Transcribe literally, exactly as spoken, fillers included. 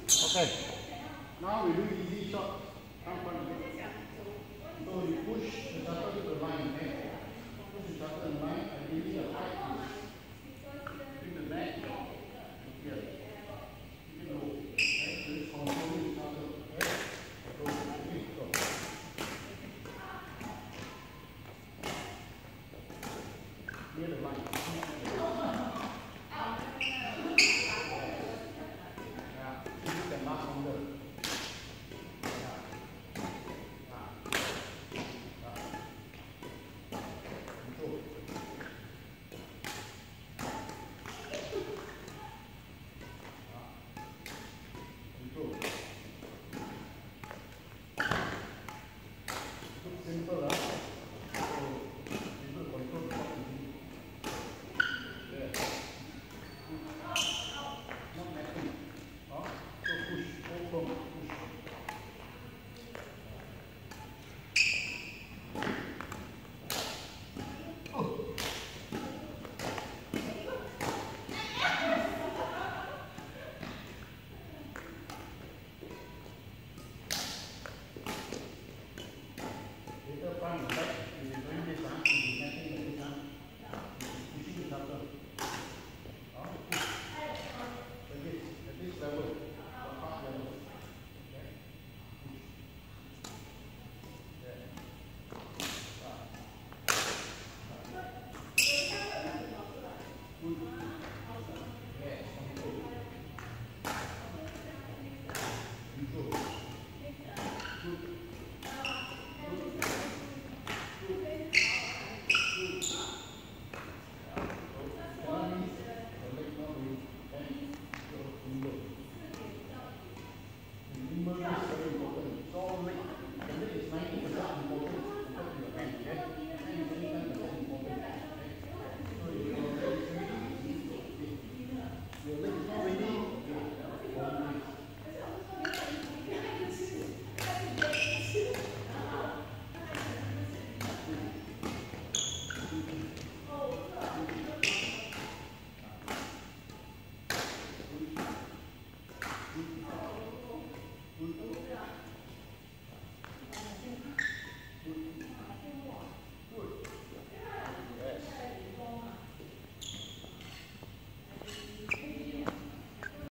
Okay. Now we do easy shot. Come from So you push the shuttle to the line, okay? Push the shuttle in the line and really a high push. Bring the neck here. Keep it low. Okay? So it's controlling the shuttle. Okay? Go. Okay, go. Near the line. Control.